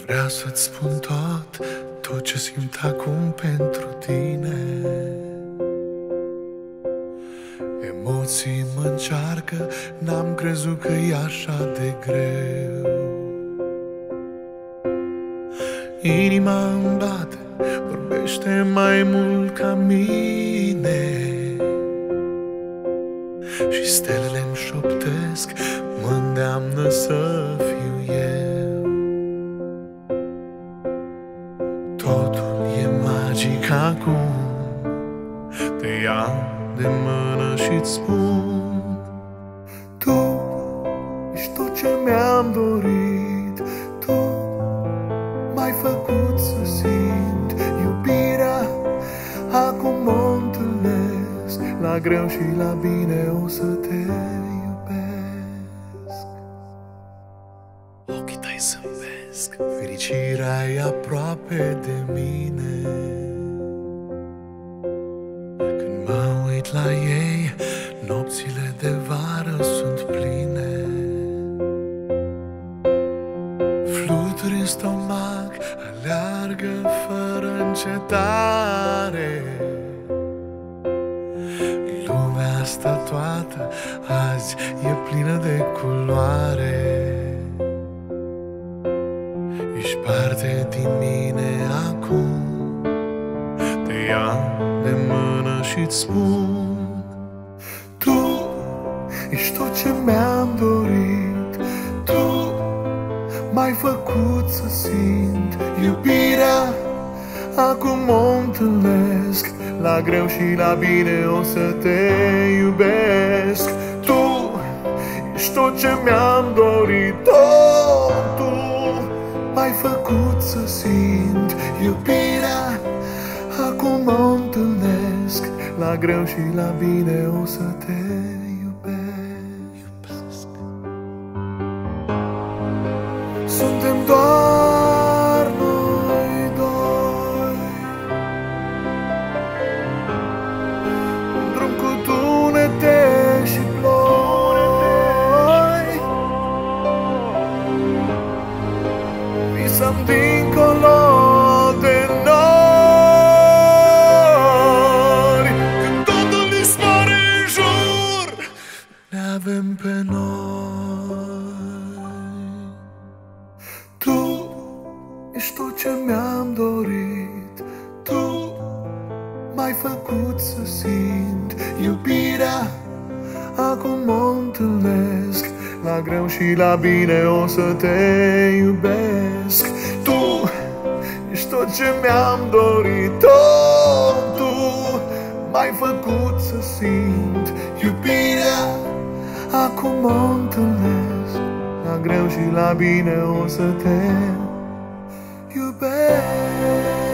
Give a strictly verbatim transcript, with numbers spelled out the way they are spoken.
Vreau să-ți spun tot, tot ce simt acum pentru tine. Emoții mă încearcă, n-am crezut că e așa de greu. Inima îmi bate, vorbește mai mult ca mine, și stelele îmi șoptesc, mă îndeamnă să fiu eu. Totul e magic acum, te iau de mână și-ți spun: tu ești tot ce mi-am dorit, tu m-ai făcut să simt iubirea. Acum o întâlnesc, la greu și la bine o să te iubesc. Ochii tăi zâmbesc, fericirea e aproape de mine. Când mă uit la ei, nopțile de vară sunt pline. Fluturi în stomac, aleargă fără încetare. Lumea asta toată azi e plină de culoare. Ești parte din mine acum, te iau de mână și-ți spun: tu ești tot ce mi-am dorit, tu m-ai făcut să simt iubirea. Acum o întâlnesc, la greu și la bine o să te iubesc. Tu ești tot ce mi-am dorit, oh, tu m-ai făcut să simt iubirea. Acum o întâlnesc, la greu și la bine o să te iubesc. Suntem doar noi doi, un drum cu tunete și ploi. Visăm dincolo de nori. Când totul dispare în jur, ne avem pe noi. Tu ești tot ce mi-am dorit, tu m-ai făcut să simt iubirea. Acum o întâlnesc, la greu și la bine o să te iubesc. Tu ești tot ce mi-am dorit, oh, tu m-ai făcut să simt iubirea. Acum o întâlnesc, la greu și la bine o să te iubesc.